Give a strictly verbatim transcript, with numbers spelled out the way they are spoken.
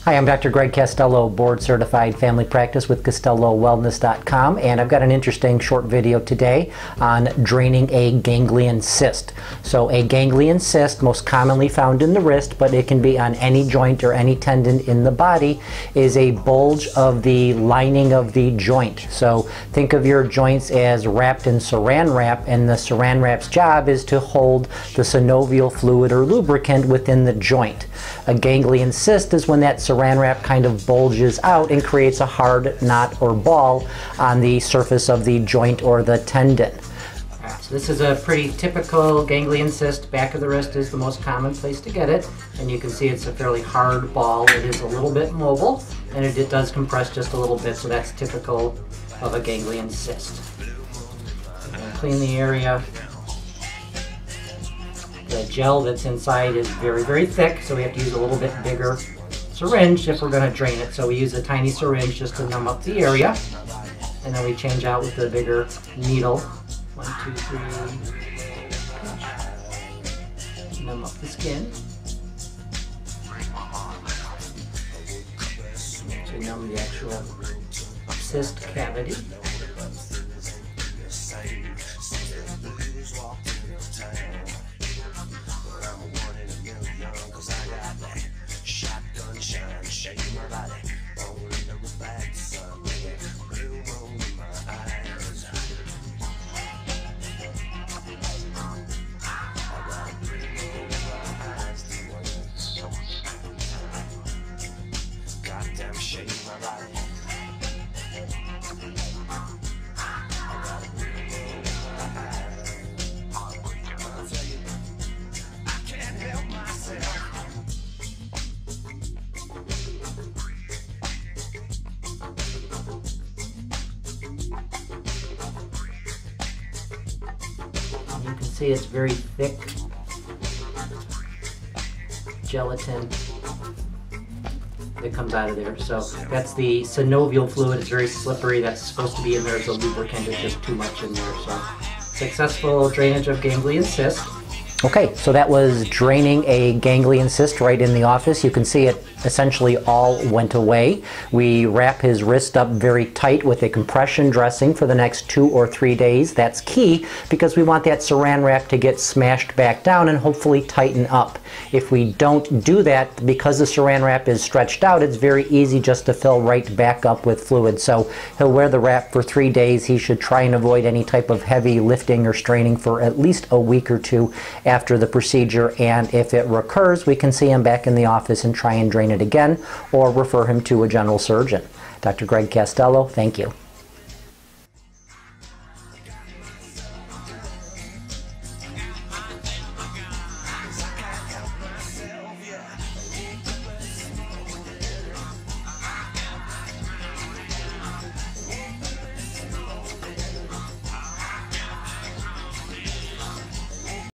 Hi, I'm Doctor Greg Castello, board certified family practice with Castello Wellness dot com, and I've got an interesting short video today on draining a ganglion cyst. So a ganglion cyst, most commonly found in the wrist, but it can be on any joint or any tendon in the body, is a bulge of the lining of the joint. So think of your joints as wrapped in saran wrap, and the saran wrap's job is to hold the synovial fluid or lubricant within the joint. A ganglion cyst is when that saran wrap kind of bulges out and creates a hard knot or ball on the surface of the joint or the tendon. Right, so this is a pretty typical ganglion cyst. Back of the wrist is the most common place to get it, and you can see it's a fairly hard ball. It is a little bit mobile, and it, it does compress just a little bit, so that's typical of a ganglion cyst. I'm going to clean the area. The gel that's inside is very, very thick, so we have to use a little bit bigger syringe if we're going to drain it. So we use a tiny syringe just to numb up the area, and then we change out with the bigger needle. One, two, three, pinch. Numb up the skin. To numb the actual cyst cavity. You can see it's very thick gelatin that comes out of there. So that's the synovial fluid. It's very slippery. That's supposed to be in there as a lubricant. It's just too much in there. So successful drainage of ganglion cyst. Okay, so that was draining a ganglion cyst right in the office. You can see it essentially all went away. We wrap his wrist up very tight with a compression dressing for the next two or three days. That's key because we want that saran wrap to get smashed back down and hopefully tighten up. If we don't do that, because the saran wrap is stretched out, it's very easy just to fill right back up with fluid. So he'll wear the wrap for three days. He should try and avoid any type of heavy lifting or straining for at least a week or two after the procedure, and if it recurs, we can see him back in the office and try and drain it again or refer him to a general surgeon. Doctor Greg Castello, thank you.